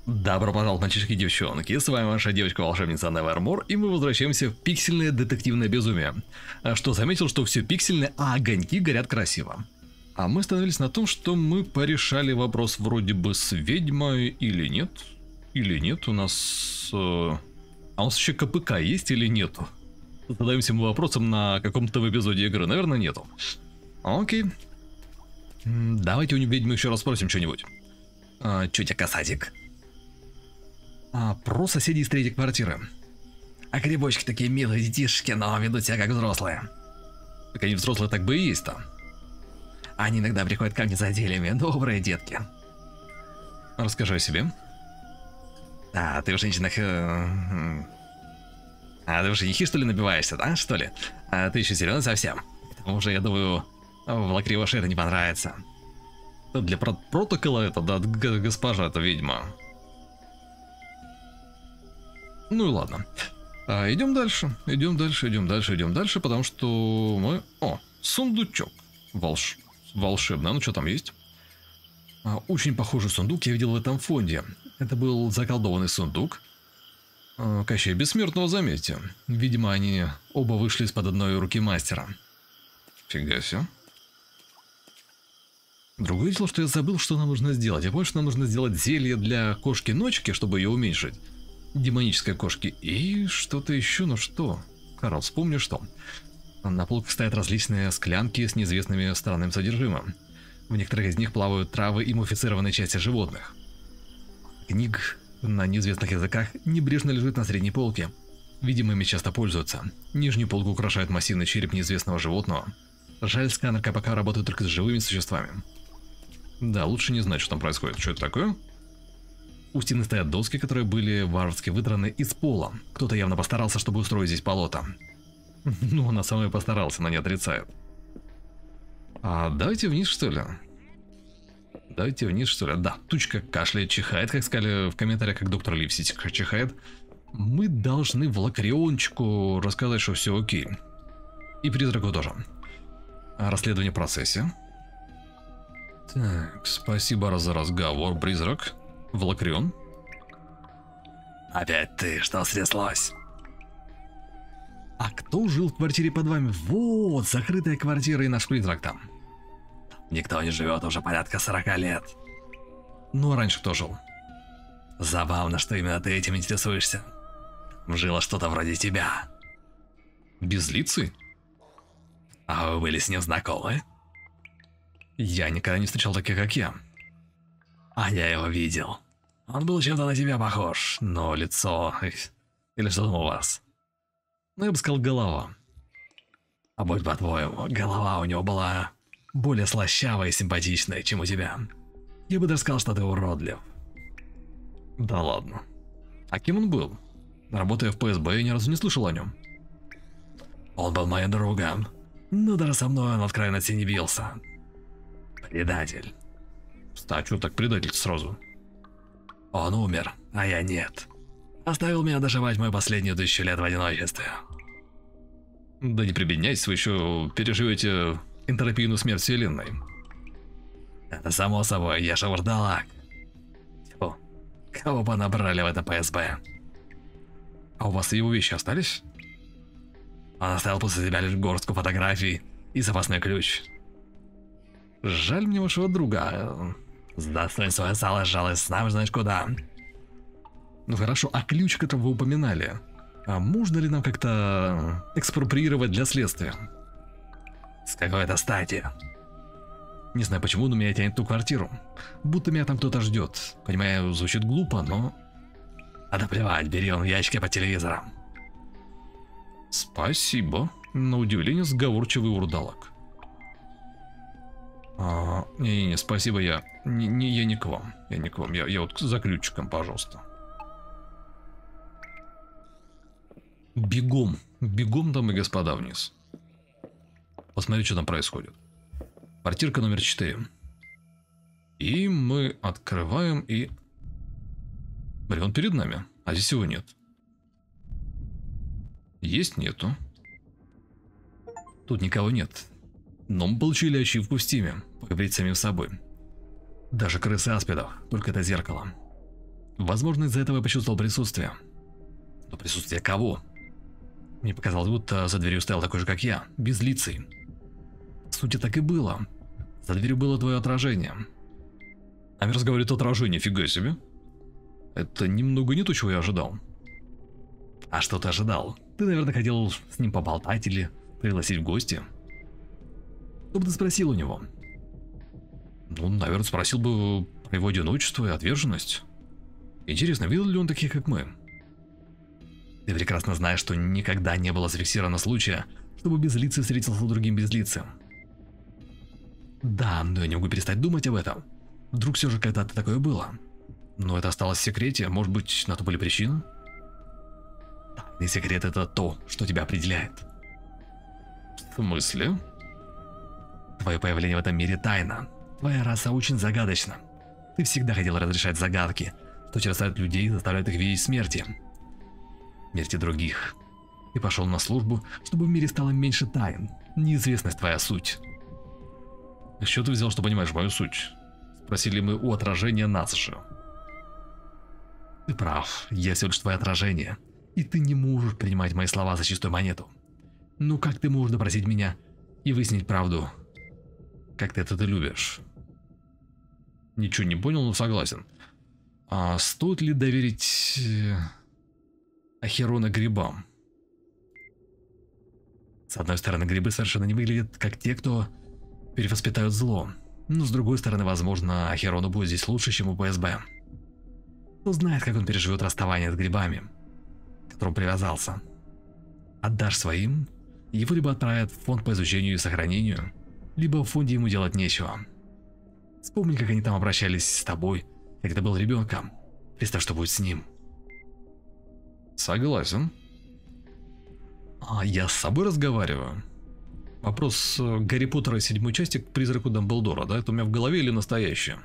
Добро пожаловать, мальчишки и девчонки, с вами ваша девочка-волшебница Nevermore, и мы возвращаемся в пиксельное детективное безумие. Что заметил, что все пиксельное, а огоньки горят красиво. А мы остановились на том, что мы порешали вопрос вроде бы с ведьмой или нет. Или нет, у нас... А у нас еще КПК есть или нету? Задаемся мы вопросом на каком-то эпизоде игры, наверное, нету. Окей. Давайте у ведьмы еще раз спросим что-нибудь. Чё тебе, касатик? Про соседей из третьей квартиры. А грибочки такие милые детишки, но ведут себя как взрослые. Так они взрослые так бы и есть-то. Они иногда приходят ко мне за делами, добрые детки. Расскажи о себе. Ты в женщинах... ты в женихи, что ли, набиваешься, да, что ли? Ты еще зеленый совсем. К тому же, я думаю, в Лакриваше это не понравится. Для протокола это, да, госпожа, это ведьма. Ну и ладно. Идем дальше, идем дальше, потому что мы... Сундучок. Волшебный. Ну что там есть? Очень похожий сундук я видел в этом фонде. Это был заколдованный сундук. Кощей Бессмертного, заметьте. Видимо, они оба вышли из-под одной руки мастера. Фига себе. Другое дело, что я забыл, что нам нужно сделать. Я помню, что нам нужно сделать зелье для кошки-ночки, чтобы ее уменьшить. Демонической кошки. И что-то еще, ну что? Карл, вспомни что. На полках стоят различные склянки с неизвестными странным содержимым. В некоторых из них плавают травы и мумифицированные части животных. Книг на неизвестных языках небрежно лежит на средней полке. Видимо, ими часто пользуются. Нижнюю полку украшает массивный череп неизвестного животного. Жаль, сканер КПК работает только с живыми существами. Да, лучше не знать, что там происходит. Что это такое? У стены стоят доски, которые были варварски выдраны из пола. Кто-то явно постарался, чтобы устроить здесь болото. Ну, она сама и постаралась, она не отрицает. Давайте вниз, что ли? Давайте вниз, что ли? Да, тучка кашляет, чихает, как сказали в комментариях, как доктор Ливсич чихает. Мы должны в Лакриончику рассказать, что все окей. И призраку тоже. Расследование в процессе. Так, спасибо за разговор, призрак. Влакрион. Опять ты, что стряслось? А кто жил в квартире под вами? Вот, закрытая квартира и наш призрак там. Никто не живет уже порядка 40 лет. Ну, а раньше кто жил? Забавно, что именно ты этим интересуешься. Жило что-то вроде тебя. Безлицый? А вы были с ним знакомы? Я никогда не встречал таких, как я. А я его видел. Он был чем-то на тебя похож, но лицо... Или что там у вас? Ну, я бы сказал, голова. А будь по-твоему, голова у него была более слащавая и симпатичная, чем у тебя. Я бы даже сказал, что ты уродлив. Да ладно. А кем он был? Работая в ФСБ, я ни разу не слышал о нем. Он был моим другом. Но даже со мной он откровенно не бился. Предатель. А что так предатель сразу? Он умер, а я нет. Оставил меня доживать мою последнюю 1000 лет в одиночестве. Да не прибедняйтесь, вы еще переживете энтропийную смерть вселенной. Это само собой, я же вурдалак. Тьфу, кого бы набрали в это ПСБ? А у вас его вещи остались? Он оставил после себя лишь горстку фотографий и запасной ключ. Жаль мне вашего друга. Сдастань свое сало, жалость, сам знаешь куда. Ну хорошо, а ключ, который вы упоминали, можно ли нам как-то экспроприировать для следствия? С какой-то стати. Не знаю почему, но меня тянет в ту квартиру. Будто меня там кто-то ждет. Понимаю, звучит глупо, но... А да плевать, бери он в ящике по телевизору. Спасибо. На удивление сговорчивый урдалак. Не-не-не, спасибо, я не к вам. Я не к вам, я вот за ключиком, пожалуйста. Бегом, бегом, дамы и господа, вниз. Посмотри, что там происходит. Квартирка номер 4. И мы открываем и... Смотри, он перед нами, а здесь его нет. Есть, нету. Тут никого нет. Но мы получили ачивку в стиме, поговорить самим собой. Даже крысы аспидов, только это зеркало. Возможно, из-за этого я почувствовал присутствие. Но присутствие кого? Мне показалось, будто за дверью стоял такой же, как я, безлицый. В сути, так и было. За дверью было твое отражение. Амерс говорит, отражение, фига себе. Это немного не то, чего я ожидал. А что ты ожидал? Ты, наверное, хотел с ним поболтать или пригласить в гости? Что бы ты спросил у него? Ну, наверное, спросил бы про его одиночество и отверженность. Интересно, видел ли он таких, как мы? Ты прекрасно знаешь, что никогда не было зафиксировано случая, чтобы безлицый встретился с другим безлицым. Да, но я не могу перестать думать об этом. Вдруг все же когда-то такое было. Но это осталось в секрете, может быть, на то были причины? Тайный секрет — это то, что тебя определяет. В смысле? Твое появление в этом мире тайна. Твоя раса очень загадочна. Ты всегда хотел разрешать загадки, что терзают людей и заставляют их видеть смерти. Смерти других. Ты пошел на службу, чтобы в мире стало меньше тайн. Неизвестность — твоя суть. С чего ты взял, что понимаешь мою суть? Спросили мы у отражения нас же. Ты прав, я всего лишь твое отражение. И ты не можешь принимать мои слова за чистую монету. Ну как ты можешь допросить меня и выяснить правду? Как ты это любишь? Ничего не понял, но согласен. А стоит ли доверить Ахерона грибам? С одной стороны, грибы совершенно не выглядят как те, кто перевоспитают зло. Но с другой стороны, возможно, Ахерону будет здесь лучше, чем у ПСБ. Кто знает, как он переживет расставание с грибами, к которому привязался. Отдашь своим, его либо отправят в фонд по изучению и сохранению, либо в фонде ему делать нечего. Вспомни, как они там обращались с тобой, когда был ребенком. Представь, что будет с ним. Согласен. А я с собой разговариваю. Вопрос Гарри Поттера 7 части к призраку Дамблдора, да? Это у меня в голове или настоящее?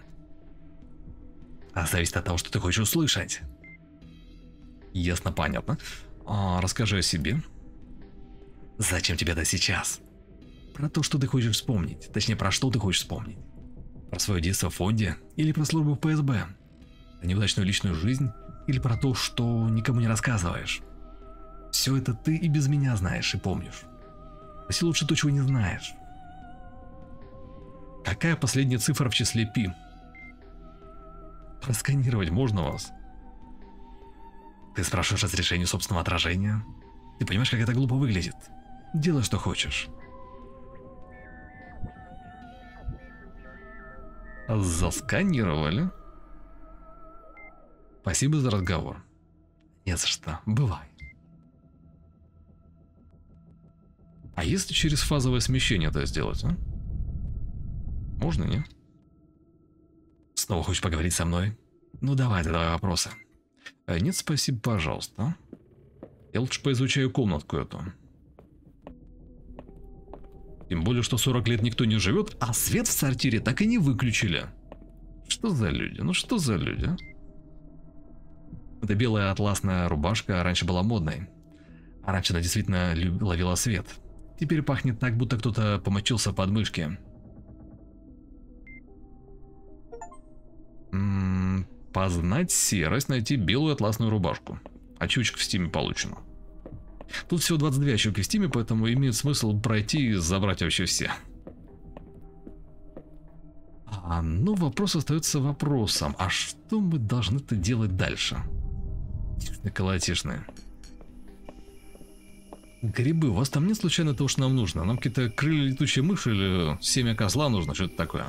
А зависит от того, что ты хочешь услышать. Ясно, понятно. Расскажи о себе. Зачем тебе это сейчас? Про то, что ты хочешь вспомнить. Точнее, про что ты хочешь вспомнить. Про свое детство в фонде или про службу в ПСБ? Про неудачную личную жизнь или про то, что никому не рассказываешь? Все это ты и без меня знаешь и помнишь. Спроси лучше то, чего не знаешь. Какая последняя цифра в числе π? Просканировать можно вас? Ты спрашиваешь разрешение собственного отражения? Ты понимаешь, как это глупо выглядит? Делай, что хочешь. Засканировали? Спасибо за разговор. Не за что. Бывай. А если через фазовое смещение это сделать, а? Можно, не? Снова хочешь поговорить со мной? Ну давай, задавай вопросы. Нет, спасибо, пожалуйста. Я лучше поизучаю комнатку эту. Тем более, что 40 лет никто не живет, а свет в сортире так и не выключили. Что за люди? Ну что за люди, а? Эта белая атласная рубашка раньше была модной. А раньше она действительно ловила свет. Теперь пахнет так, будто кто-то помочился под мышки. Познать серость, найти белую атласную рубашку. Очучек в стиме получено. Тут всего 22 очки в стиме, поэтому имеет смысл пройти и забрать вообще все. Ну, вопрос остается вопросом. А что мы должны-то делать дальше? Колотишные. Грибы, у вас там нет случайно того, что нам нужно? Нам какие-то крылья летучей мыши или семя козла нужно? Что это такое?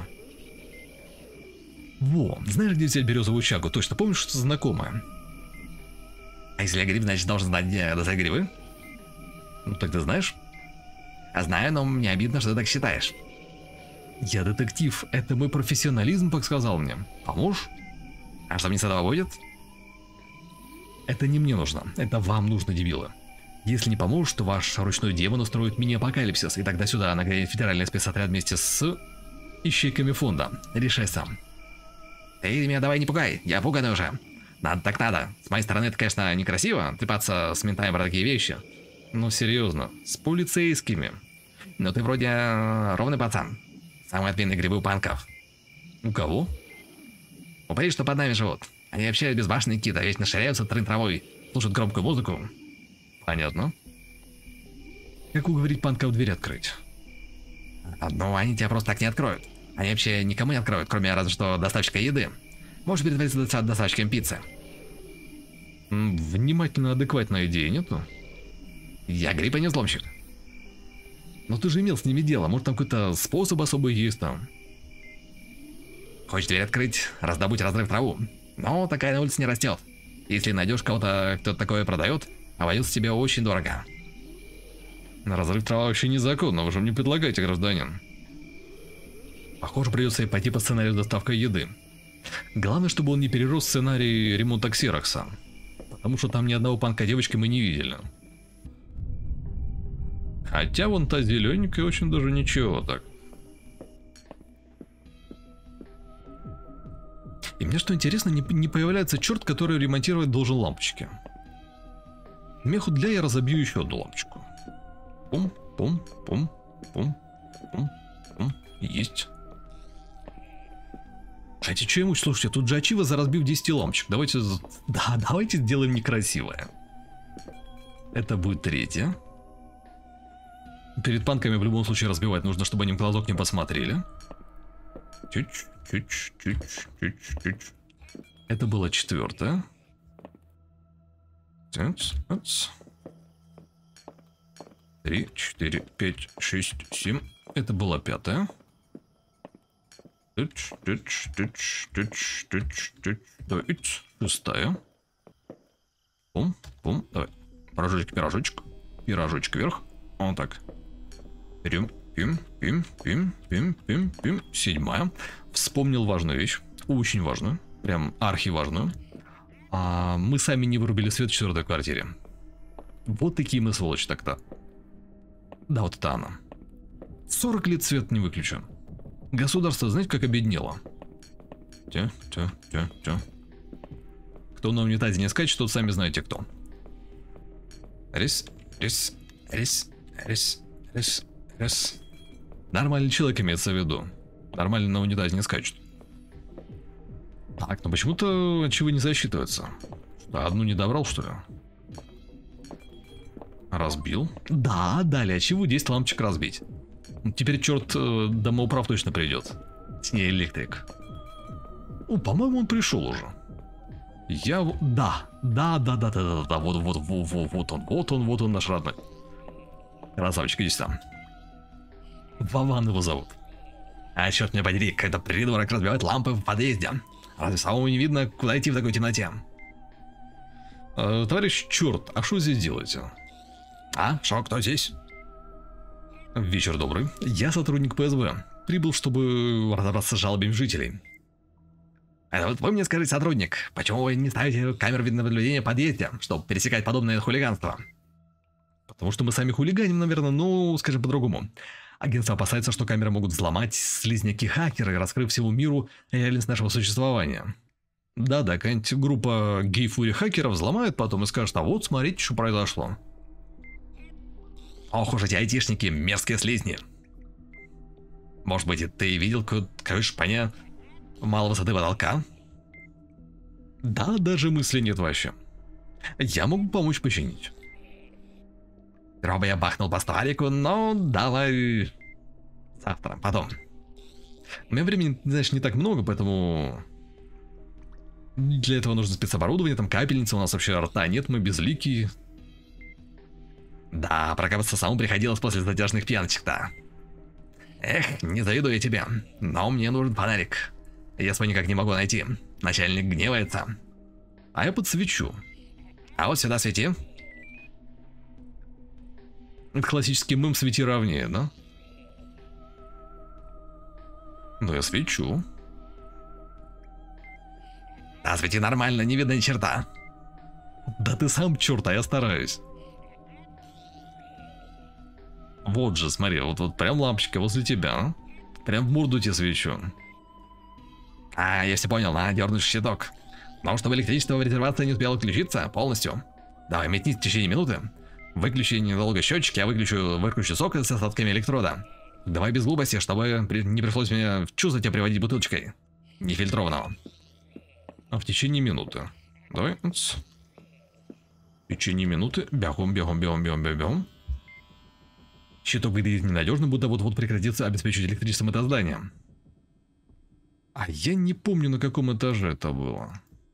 Во, знаешь, где взять березовую чагу? Точно помнишь, что это знакомое? А если я гриб, значит должен знать, где достать грибы? Ну так ты знаешь? А знаю, но мне обидно, что ты так считаешь. Я детектив, это мой профессионализм подсказал мне. Поможешь? А что мне с этого будет? Это не мне нужно, это вам нужно, дебилы. Если не поможешь, то ваш ручной демон устроит мини-апокалипсис, и тогда сюда нагрянет федеральный спецотряд вместе с ищейками фонда. Решай сам. Ты меня давай не пугай, я пуганый уже. Надо так надо. С моей стороны это, конечно, некрасиво, трепаться с ментами про такие вещи. Ну серьезно, с полицейскими. Но ты вроде ровный пацан. Самые отменные грибы у панков. У кого? Упыри, что под нами живут. Они вообще безбашенные киты, вечно ширяются трын-травой, слушают громкую музыку. Понятно. Как уговорить панков дверь открыть? Ну, они тебя просто так не откроют. Они вообще никому не откроют, кроме разве что доставщика еды. Можешь притвориться доставщиком пиццы. Внимательно, адекватная идея, нету? Я грипп, а не взломщик. Но ты же имел с ними дело, может там какой-то способ особый есть там. Хочешь дверь открыть, раздобудь разрыв траву. Но такая на улице не растет. Если найдешь кого-то, кто такое продает, обойдется тебе очень дорого. Разрыв трава вообще незаконно, вы же мне предлагаете, гражданин. Похоже, придется и пойти по сценарию доставка еды. Главное, чтобы он не перерос в сценарий ремонта ксерокса. Потому что там ни одного панка девочки мы не видели. Хотя вон та зелененькая очень даже ничего так. И мне что интересно, не появляется черт, который ремонтировать должен лампочки. Меху для я разобью еще одну лампочку. Пум, пум, пум, пум, пум, пум. Есть. Хотя что ему, слушайте, тут же ачива за разбив 10 лампочек. Давайте, да, давайте сделаем некрасивое. Это будет третье. Перед панками в любом случае разбивать нужно, чтобы они в глазок не посмотрели. Чуть-чуть. Это было четвертое. 3, 4, 5, 6, 7. Это было пятое. Шестая. Пум, пум, давай. Пирожочек, пирожочек. Пирожочек вверх. Вот так. Пим, пим, пим, пим, пим, пим, пим. Седьмая. Вспомнил важную вещь. Очень важную. Прям архиважную. Мы сами не вырубили свет в четвертой квартире. Вот такие мы сволочи так-то. Да, вот это она. 40 лет свет не выключен. Государство, знаете, как обеднело? Кто на унитазе не скачет, тот сами знаете кто. Рис. Нормальный человек имеется в виду. Нормально на унитазе не скачет. Так, но почему-то чего не засчитывается. Что, одну не добрал, что ли? Разбил. Да, далее, чего 10 лампочек разбить. Теперь черт домоуправ точно придет. С ней электрик. По-моему, он пришел уже. Да, вот он наш родной. Красавчик, иди сюда. Вован его зовут. А черт меня подери, когда придурок разбивает лампы в подъезде. Разве самому не видно, куда идти в такой темноте? Товарищ черт, а что здесь делаете? Шо, кто здесь? Вечер добрый. Я сотрудник ПСБ. Прибыл, чтобы разобраться с жалобами жителей. Это вот вы мне скажите, сотрудник, почему вы не ставите камеру видеонаблюдения в подъезде, чтобы пересекать подобное хулиганство? Потому что мы сами хулиганим, наверное, ну, скажем по-другому. Агентство опасается, что камеры могут взломать слизняки-хакеры, раскрыв всему миру реальность нашего существования. Да-да, какая-нибудь группа гей-фури-хакеров взломает потом и скажет, а вот смотрите, что произошло. Ох уж эти айтишники, мерзкие слизни. Может быть, ты видел какую-то шпаня малой высоты потолка? Да, даже мысли нет вообще. Я могу помочь починить. Дроба я бахнул по столику, но давай завтра, потом. У меня времени, знаешь, не так много, поэтому для этого нужно спецоборудование, там капельница, у нас вообще рта нет, мы безликие. Да, прокапаться самому приходилось после затяжных пьяночек-то. Эх, не завидую я тебе, но мне нужен фонарик. Я свой никак не могу найти, начальник гневается. А я подсвечу. А вот сюда свети. Это классический мем «свети ровнее», да? Ну я свечу. Да, свети нормально, не видно ни черта. Да ты сам черт, а я стараюсь. Вот же, смотри, вот прям лампочка возле тебя. Прям в морду тебе свечу. Я все понял, дернуть щиток. Но чтобы электричество в резервации не успело включиться полностью. Давай, метнись в течение минуты. Выключи недолго счетчики, я выключу сок с остатками электрода. Давай без глупости, чтобы не пришлось мне в чувство тебя приводить бутылочкой нефильтрованного. А в течение минуты. Давай. В течение минуты. Бегом, бегом, бегом, бегом, бегом. Щиток выглядит ненадежно, будто вот-вот прекратится обеспечивать электричеством это здание. А я не помню, на каком этаже это было.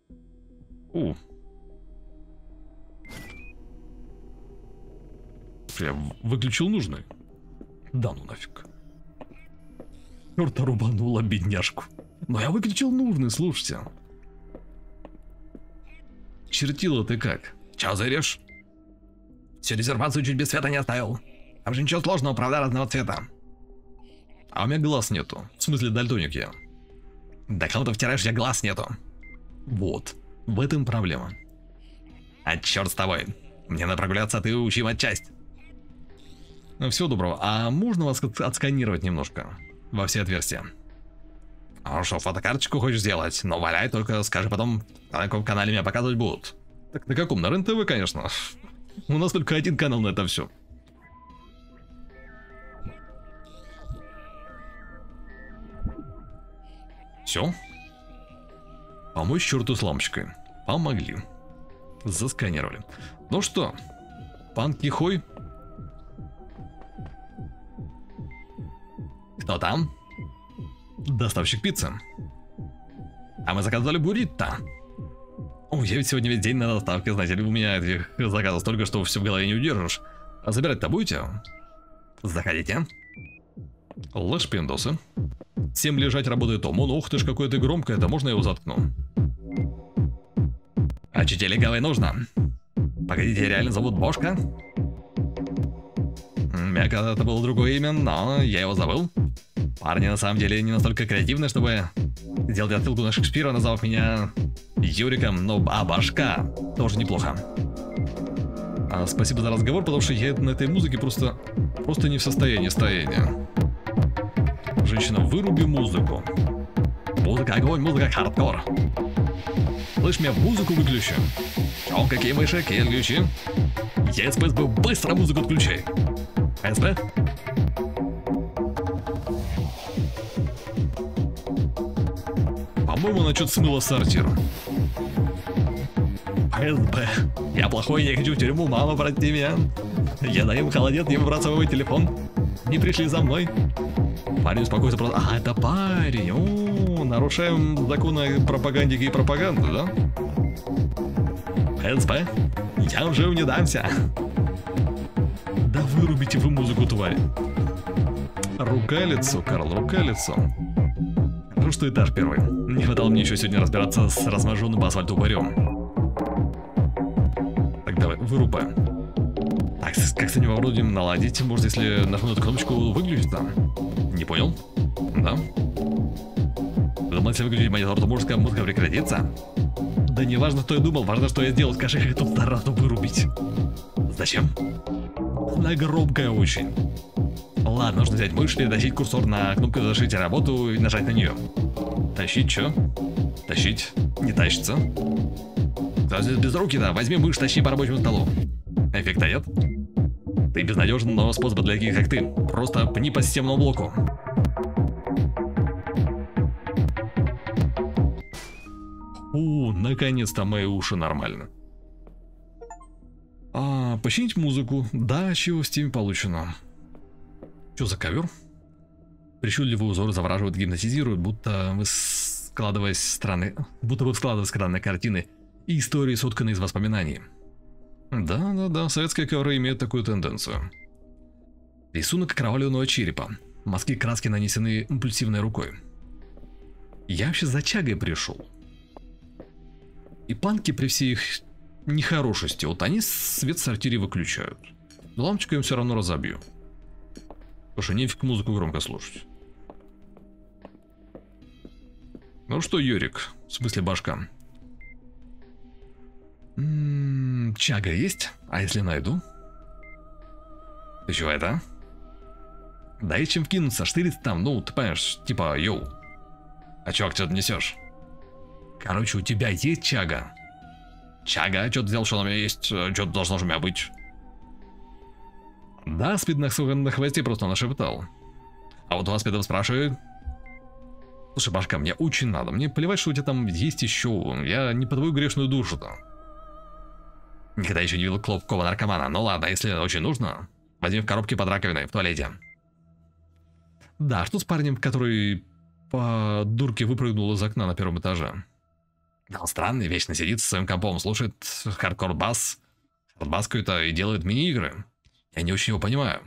Я выключил нужный. Да ну нафиг. Черта рубанула бедняжку. Но я выключил нужный, слушайте. Чертила ты как? Чё зарежь? Всю резервацию чуть без света не оставил. Там же ничего сложного, правда, разного цвета. А у меня глаз нету. В смысле, дальтоник я. Да кого ты втираешь, у тебя глаз нету. Вот. В этом проблема. А черт с тобой. Мне надо прогуляться, а ты учи матчасть. Всего доброго. А можно вас отсканировать немножко? Во все отверстия. А что, фотокарточку хочешь сделать? Но валяй, только скажи потом, на каком канале меня показывать будут. Так на каком? На РЕН-ТВ, конечно. У нас только один канал на это все. Все. Помочь черту с лампочкой. Помогли. Засканировали. Ну что, пан Кихой? Кто там? Доставщик пиццы. А мы заказали буррито. О, я ведь сегодня весь день на доставке, знаете ли, у меня этих заказов столько, что все в голове не удержишь. А забирать-то будете? Заходите. Лэш пиндосы. Всем лежать работает ОМОН. Ух ты ж, какое ты громкое, это можно я его заткну? А чителиговой нужно? Погодите, реально зовут Бошка? У меня когда-то было другое имя, но я его забыл. Парни на самом деле не настолько креативны, чтобы сделать отсылку на Шекспира, назвав меня Юриком, но Башка тоже неплохо. Спасибо за разговор, потому что я на этой музыке просто не в состоянии стояния. Женщина, выруби музыку. Музыка огонь, музыка хардкор. Слышь, меня музыку выключи. О, какие мыши, какие ключи. Я СПСБ, быстро музыку отключай. СП? По-моему, она что-то смыла сортир. СБ. Я плохой, не хочу в тюрьму, мама, прости меня. Я даю им холодец, не выбрасывай свой телефон. Не пришли за мной. Парень, успокойся, просто... А, это парень. О, нарушаем законы пропагандики и пропаганды, да? СП, я уже не дамся. Да вырубите вы музыку, тварь. Рука-лицо, Карл, рука-лицо. Хорошо, что этаж первый. Не хватало мне еще сегодня разбираться с размаженным по асфальту упырем. Так, давай, вырубаем. Так, как с этим вроде наладить? Может, если нажму эту кнопочку, выключить там? Не понял? Да? Думал, если выключить монитор, то мужская музыка прекратится? Да не важно, что я думал, важно, что я сделал. Скажи, как тут сразу вырубить. Зачем? Она громкая очень. Ладно, нужно взять мышь, перетащить курсор на кнопку «Завершить работу» и нажать на нее. Тащить, что? Тащить. Не тащится. Без руки, да. Возьми мышь, тащи по рабочему столу. Эффекта нет? Ты безнадежен, но способа для таких, как ты. Просто пни по системному блоку. Наконец-то мои уши нормально. Починить музыку. Да, чего в Steam получено. Что за ковер? Причудливые узоры завораживают, гипнотизируют, будто вы складываясь странные картины и истории, сотканные из воспоминаний. Да, советские ковры имеют такую тенденцию. Рисунок окровавленного черепа. Мазки краски нанесены импульсивной рукой. Я вообще за чагой пришел. И панки при всей их нехорошести, вот они свет в сортире выключают. Но лампочку им все равно разобью. Потому что нефиг музыку громко слушать. Ну что, Юрик, в смысле Башка? Чага есть? А если найду? Ты чего это? Да и чем вкинуться, штырить там, ну, ты понимаешь, типа, йоу. А чувак, что ты несешь? Короче, у тебя есть чага? Чага? Что ты сделал, что у меня есть? Что должно же у меня быть? Да, спид на хвосте просто нашептал. А вот у вас спидом спрашивает. Слушай, башка, мне очень надо. Мне плевать, что у тебя там есть еще. Я не по твою грешную душу-то. Никогда еще не видел клопкого наркомана. Ну ладно, если очень нужно, возьми в коробке под раковиной в туалете. Да, что с парнем, который по дурке выпрыгнул из окна на первом этаже? Да, он странный, вечно сидит со своим компом, слушает хардкор-бас. Хардбас какой-то и делает мини-игры. Я не очень его понимаю.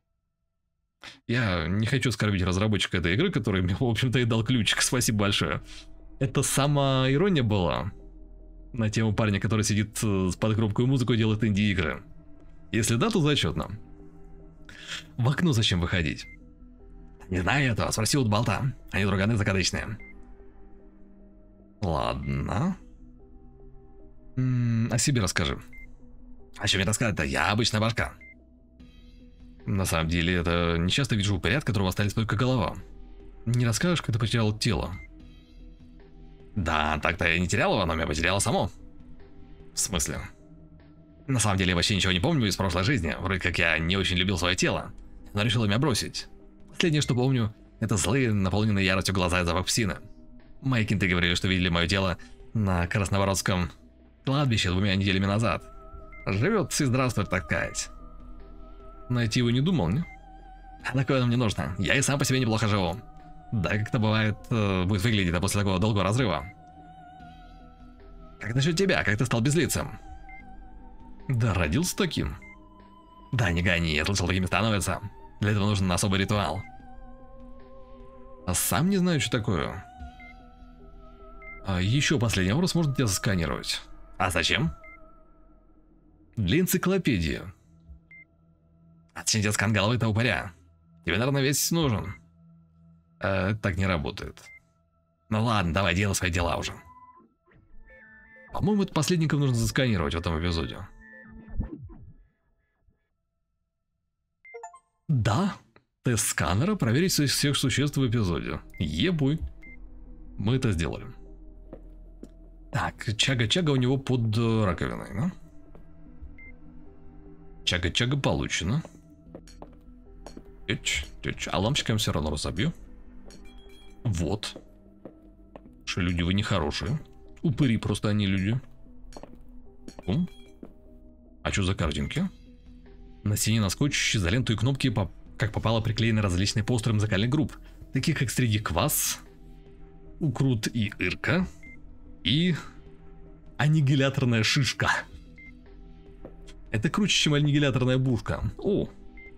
Я не хочу оскорбить разработчика этой игры, который мне, в общем-то, и дал ключик. Спасибо большое. Это сама ирония была на тему парня, который сидит под громкую музыку и делает инди-игры. Если да, то зачетно. В окно зачем выходить? Не знаю этого, спроси у болта. Они друганы закадычные. Ладно. О себе расскажи. А что мне рассказать-то? Я обычная башка. На самом деле, это не часто вижу упыря, от которого остались только голова. Не расскажешь, как ты потерял тело? Да, так-то я не терял его, но меня потеряло само. В смысле? На самом деле, я вообще ничего не помню из прошлой жизни. Вроде как я не очень любил свое тело, но решил меня бросить. Последнее, что помню, это злые, наполненные яростью глаза и запах псины. Мои кенты говорили, что видели мое тело на Красновородском кладбище 2 неделями назад. Живет и здравствует, так сказать. Найти его не думал, не? А такое нам не нужно. Я и сам по себе неплохо живу. Да, как это бывает, будет выглядеть после такого долгого разрыва. Как насчет тебя? Как ты стал безлицем? Да, родился таким. Да, не гони, я слышал, такими становятся. Для этого нужен особый ритуал. А сам не знаю, что такое. А еще последний вопрос, можно тебя засканировать. А зачем? Для энциклопедии. Отсчитать скан головы этого упыря. Тебе, наверное, весь нужен. Так не работает. Ну ладно, давай, делай свои дела уже. По-моему, это последников нужно засканировать в этом эпизоде. Да, тест сканера проверить всех существ в эпизоде. Ебуй. Мы это сделали. Так, чага-чага у него под раковиной, да? Чага-чага получено. А лампочком все равно разобью. Вот. Что люди вы нехорошие. Упыри просто они люди. А что за картинки? На стене на скотч, изоленту и кнопки, как попало, приклеены различные постеры музыкальных групп, таких как среди Квас, Укрут и Ирка, и аннигиляторная шишка. Это круче, чем аннигиляторная бушка. О!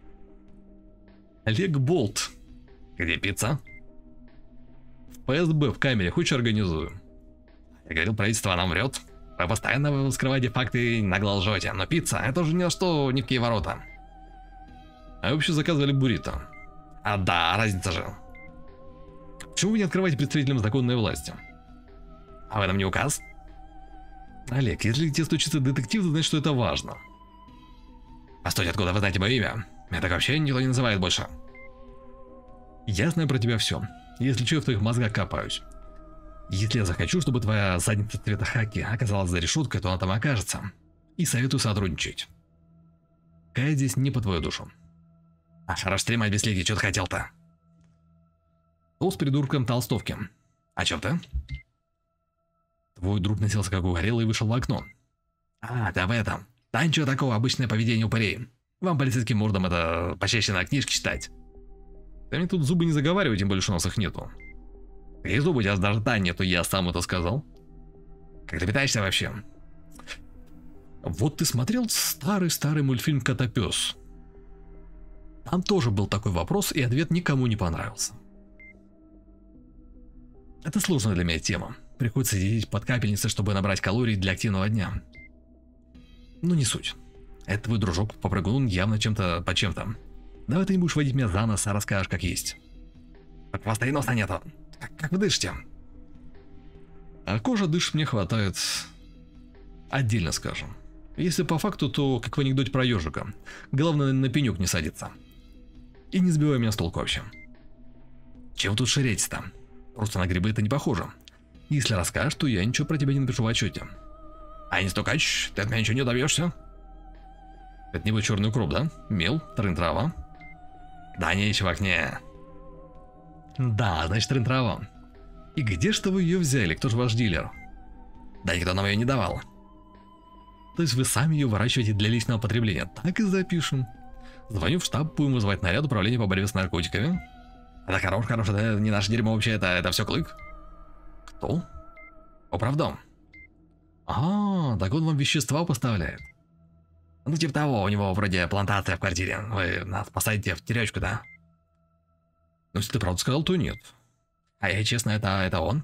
Олег Болт. Где пицца? В ПСБ в камере, хочешь организую? Я говорил, правительство нам врет. Вы постоянно скрываете факты и нагло лжете. Но пицца, это же ни на что, ни в какие ворота. А вы вообще заказывали буррито. А да, разница же. Почему вы не открываете представителям законной власти? А в этом не указ? Олег, если тебе стучится детектив, то значит, что это важно. Постойте, откуда вы знаете мое имя? Меня так вообще никто не называет больше. Я знаю про тебя все. Если что, я в твоих мозгах копаюсь. Если я захочу, чтобы твоя задница цвета хаки оказалась за решеткой, то она там окажется. И советую сотрудничать. Кая здесь не по твою душу. А хорош стремать без лиги, что ты хотел-то? С придурком толстовки. А чё ты? Твой друг носился как угорелый и вышел в окно. А, ты об этом. Да ничего такого, обычное поведение упырей. Вам, полицейским мордам, это почаще на книжке читать. Да мне тут зубы не заговаривай, тем более, что у нас их нету. Какие зубы, у тебя даже рта нету, я сам это сказал. Как ты питаешься вообще? Вот ты смотрел старый-старый мультфильм «Котопес». Там тоже был такой вопрос, и ответ никому не понравился. Это сложная для меня тема. Приходится сидеть под капельницей, чтобы набрать калорий для активного дня. Ну не суть. Это твой дружок-попрыгун явно чем-то по чем-то. Давай ты не будешь водить меня за нос, а расскажешь как есть. Так у вас и носа нету. Как вы дышите? А кожа дышит мне хватает. Отдельно скажем. Если по факту, то как в анекдоте про ежика. Главное, на пенек не садится. И не сбивай меня с толку вообще. Чем тут шереть-то? Просто на грибы это не похоже. Если расскажешь, то я ничего про тебя не напишу в отчете. А не стукач, ты от меня ничего не добьешься? Это не был черный укроп, да? Мел, трын-трава. Да не, чувак, не. Да, значит трын-трава. И где что вы ее взяли? Кто же ваш дилер? Да никто нам ее не давал. То есть вы сами ее выращиваете для личного потребления? Так и запишем. Звоню в штаб, будем вызывать наряд управления по борьбе с наркотиками. Это хорош, это не наше дерьмо вообще, это все Клык. Кто? Управдом. А, так он вам вещества поставляет. Ну типа того, у него вроде плантация в квартире. Вы нас посадите в терячку, да? Ну если ты правду сказал, то нет. А я честно, это он.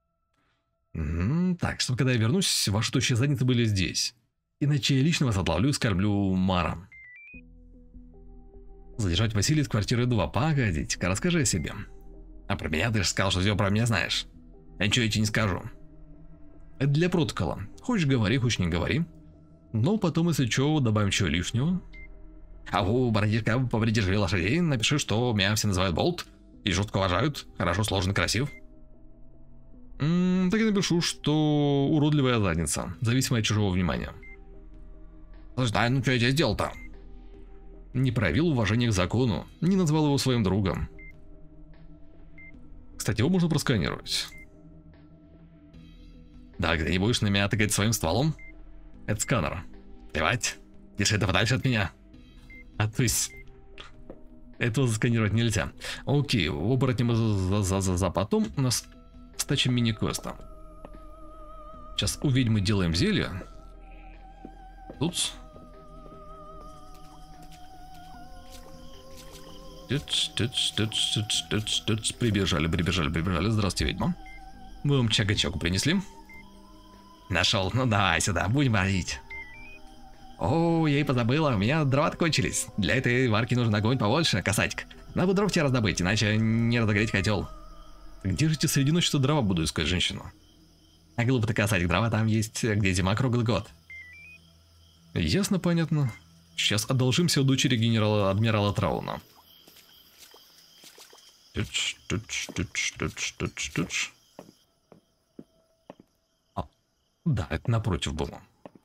Так, чтобы когда я вернусь, ваши тощие задницы были здесь. Иначе я лично вас отловлю и скорблю маром. Задержать Василия из квартиры 2. Погодите-ка, расскажи о себе. А про меня ты же сказал, что все про меня знаешь. Я ничего тебе не скажу. Это для протокола. Хочешь говори, хочешь не говори. Но потом, если что, добавим чего лишнего. А у братишка повредишь лошадей, напиши, что меня все называют Болт. И жутко уважают, хорошо сложен, красив. Так и напишу, что уродливая задница, зависимая от чужого внимания. Слушай, ну что я тебе сделал-то? Не проявил уважения к закону, не назвал его своим другом. Кстати, его можно просканировать. Да, где не будешь на меня тыкать своим стволом? Это сканер. Плевать, держи это подальше от меня. А то есть... Этого засканировать нельзя. Окей, оборотнем за потом у нас стача мини-квеста. Сейчас у ведьмы делаем зелье. Тут. Прибежали. Здравствуйте, ведьма. Мы вам чага-чагу принесли. Нашел. Ну давай сюда, будем варить. О, я и позабыла, у меня дрова кончились. Для этой варки нужен огонь побольше, касатик. Надо дров тебе раздобыть, иначе не разогреть котел. Где же тебе среди ночи что дрова буду искать, женщину? А глупо ты, касатик, дрова там есть, где зима круглый год. Ясно, понятно. Сейчас одолжимся у дочери адмирала Трауна. Да, это напротив было.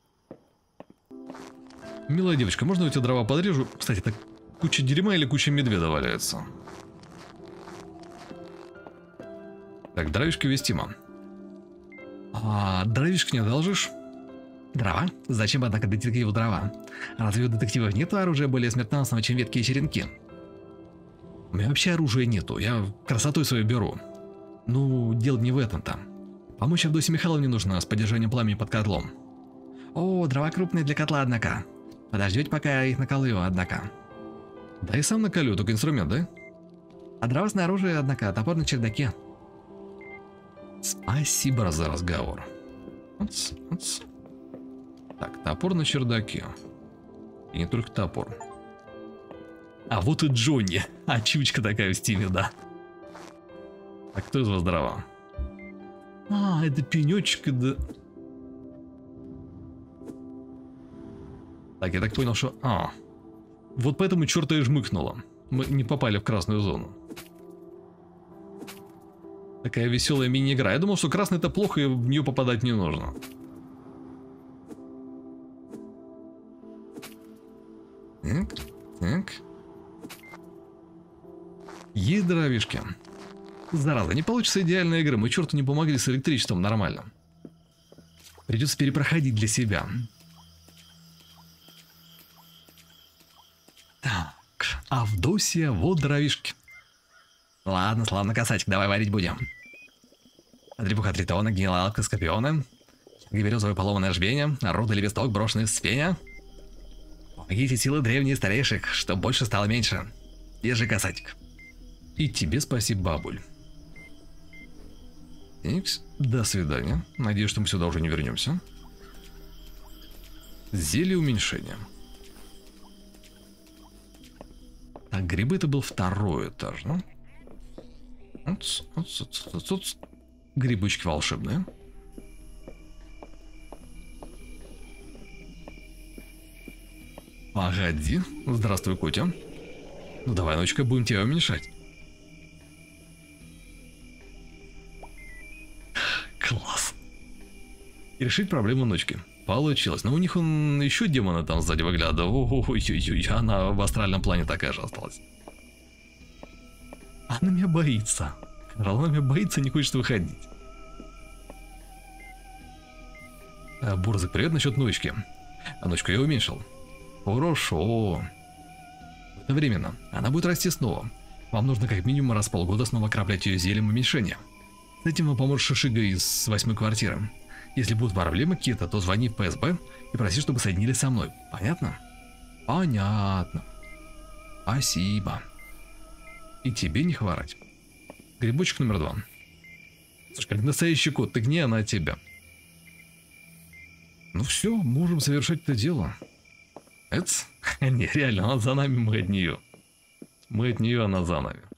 Милая девочка, можно я у тебя дрова подрежу? Кстати, так куча дерьма или куча медведа валяется? Так, дровишки вестимо. А дровишки не одолжишь? Дрова? Зачем, однако, детективу дрова? Разве у детективов нет оружия более смертоносного, чем ветки и черенки? У меня вообще оружия нету, я красотой свою беру. Ну, дело не в этом-то. Помочь Авдосе Михайловне нужно с поддержанием пламени под котлом. О, дрова крупные для котла, однако. Подождете, пока я их наколю, однако. Да и сам наколю, только инструмент, да? А дрова снаружи, однако, топор на чердаке. Спасибо за разговор. Так, топор на чердаке. И не только топор. А вот и Джонни. Ачивочка такая в стиле, да. Так, кто из вас дрова? А, это пенечек, да. Так, я так понял, что... Вот поэтому черта и жмыкнуло. Мы не попали в красную зону. Такая веселая мини-игра. Я думал, что красный это плохо, и в нее попадать не нужно. Так. Есть дровишки. Зараза, не получится идеальная игра. Мы черту не помогли с электричеством нормально. Придется перепроходить для себя. Так, Авдосия, вот дровишки. Ладно, славно, касатик, давай варить будем. Трепуха тритона, генералка скорпиона, березовое поломанное жбение, рода лепесток, брошенный с пеня. Помогите силы древние старейших, чтоб больше стало меньше. Держи, касатик. И тебе спасибо, бабуль. Икс, до свидания. Надеюсь, что мы сюда уже не вернемся. Зелье уменьшения. Так, грибы это был второй этаж, ну? Грибочки волшебные. Погоди. Здравствуй, Котя. Ну давай, ночка, будем тебя уменьшать. Класс. И решить проблему ночки. Получилось. Но у них он еще демона там сзади выглядывал. Ой-ой-ой, она в астральном плане такая же осталась. Она меня боится. Ролами боится, не хочет выходить. Бурзик, привет насчет ночки. А ночку я уменьшил. Хорошо. Это временно. Она будет расти снова. Вам нужно как минимум раз в полгода снова краплять ее зельем уменьшения. С этим вам поможет Шишига из 8-й квартиры. Если будут проблемы какие-то, то звони в ПСБ и проси, чтобы соединили со мной. Понятно? Понятно. Спасибо. И тебе не хворать. Грибочек номер 2. Слушай, как настоящий кот, ты гни, она от тебя. Ну все, можем совершать это дело. Это? Не, реально, она за нами, мы от нее. Мы от нее, она за нами.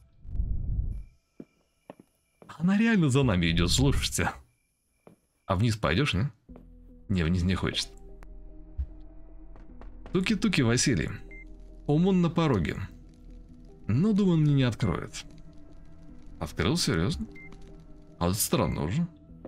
Она реально за нами идет, слушайте. А вниз пойдешь, не? Не, вниз не хочет. Туки-туки, Василий. Он на пороге. Но, думаю, он мне не откроет. Открыл, серьезно? А это странно уже.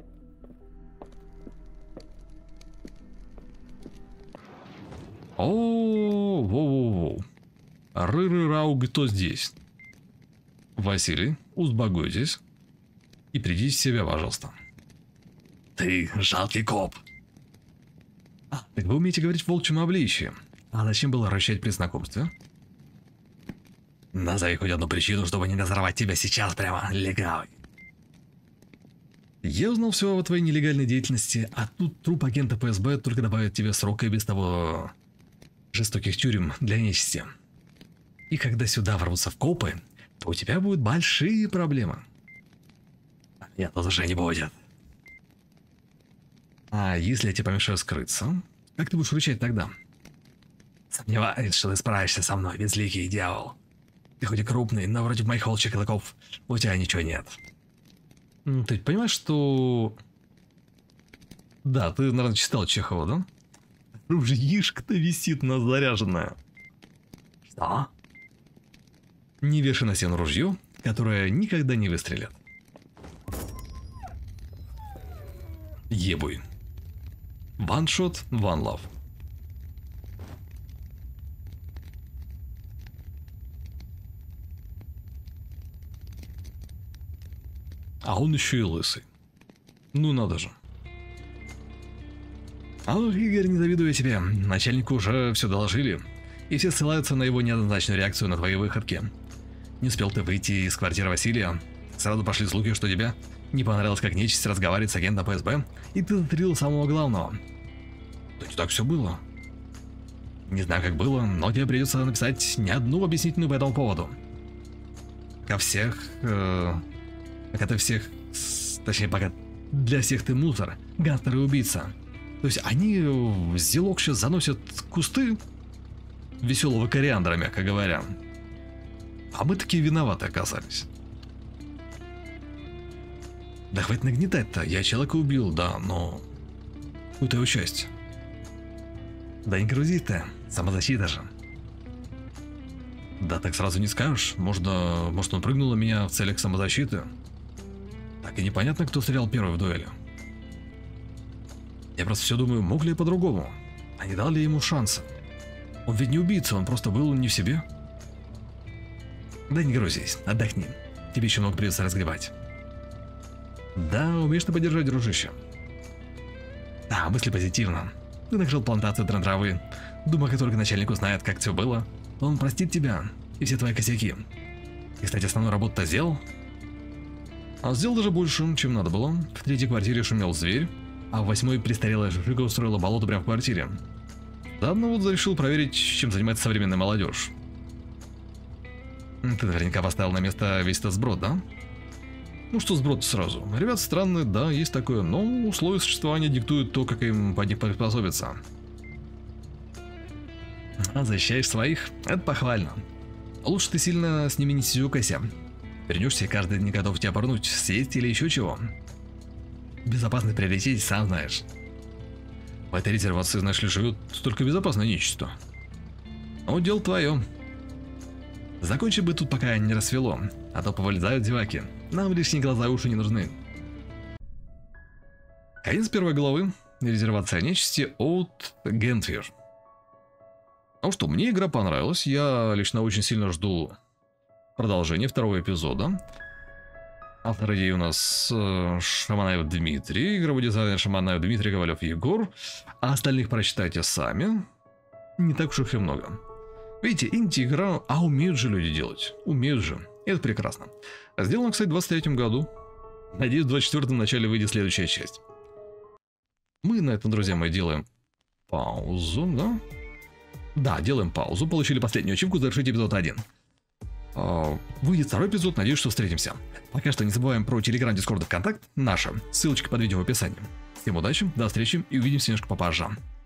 О, воу-воу-воу. Ры-ры-рау, кто здесь? Василий, успокойтесь. И придите в себя, пожалуйста. Ты жалкий коп. Так вы умеете говорить в волчьем обличье. А зачем было рычать при знакомстве? Назови хоть одну причину, чтобы не разорвать тебя сейчас прямо легавый. Я узнал все о твоей нелегальной деятельности, а тут труп агента ПСБ только добавит тебе срока и без того жестоких тюрем для нечисти. И когда сюда ворвутся в копы, то у тебя будут большие проблемы. Нет, тут уже не будет. А если я тебе помешаю скрыться, как ты будешь рычать тогда? Сомневаюсь, что ты справишься со мной, безликий дьявол. Ты хоть и крупный, но вроде моих волчьих клыков у тебя ничего нет. Ты понимаешь, что... Да, ты, наверное, читал Чехова, да? Ружьишко-то висит на заряженное. Что? Не вешай на стену ружье, которое никогда не выстрелит. Ебуй. One shot, one love. А он еще и лысый. Ну надо же. Алло, Игорь, не завидую тебе. Начальнику уже все доложили. И все ссылаются на его неоднозначную реакцию на твои выходки. Не успел ты выйти из квартиры Василия. Сразу пошли слухи, что тебе не понравилось, как нечисть разговаривает с агентом ПСБ, и ты застрелил самого главного. Да не так все было. Не знаю, как было, но тебе придется написать не одну объяснительную по этому поводу. Ко всех... как это всех... Точнее, пока для всех ты мусор, гангстер и убийца. То есть они в зелок сейчас заносят кусты веселого кориандра, мягко говоря. А мы такие виноваты оказались. Да хватит нагнетать-то, я человека убил, да, но... какую-то его часть. Да не грузи ты, самозащита же. Да так сразу не скажешь, может он прыгнул на меня в целях самозащиты. Так и непонятно, кто стрелял первый в дуэли. Я просто все думаю, мог ли я по-другому? А не дал ли ему шанса? Он ведь не убийца, он просто был не в себе. Да не грузись, отдохни. Тебе еще много придется разгребать. Да, умеешь ты поддержать, дружище. Да, мысли позитивно. Ты накрыл плантацию травы. Думаю, как только начальник узнает, как все было, то он простит тебя и все твои косяки. И, кстати, основную работу-то сделал. А сделал даже больше, чем надо было. В 3-й квартире шумел зверь, а в 8-й престарелая Жига устроила болото прямо в квартире. Заодно вот решил проверить, чем занимается современная молодежь. Ты наверняка поставил на место весь этот сброд, да? Ну что сброд сразу? Ребят странные, да, есть такое, но условия существования диктуют то, как им под них приспособиться. А защищаешь своих? Это похвально. Лучше ты сильно с ними не сюсюкайся. Вернешься и каждый день готов тебя порнуть, съесть или еще чего. Безопасный приоритет, сам знаешь. В этой резервации, знаешь ли, живет только безопасное нечисто. Ну, дело твое. Закончи бы тут, пока не рассвело, а то повылезают зеваки. Нам лишние глаза и уши не нужны. Конец первой главы. Резервация нечисти от Гентвир. Ну что, мне игра понравилась. Я лично очень сильно жду продолжения второго эпизода. Автор идеи у нас Шаманаев Дмитрий, игровой дизайнер Шаманаев Дмитрий, Ковалев Егор. А остальных прочитайте сами. Не так уж их и много. Видите, инди-игра, а умеют же люди делать. Умеют же. И это прекрасно. Сделано, кстати, в 23-м году. Надеюсь, в 24-м начале выйдет следующая часть. Мы на этом, друзья мои, делаем паузу, да? Да, делаем паузу. Получили последнюю ачивку, завершить эпизод 1. Выйдет второй эпизод, надеюсь, что встретимся. Пока что не забываем про Telegram, Discord и Контакт. Наша ссылочка под видео в описании. Всем удачи, до встречи и увидимся немножко попозже.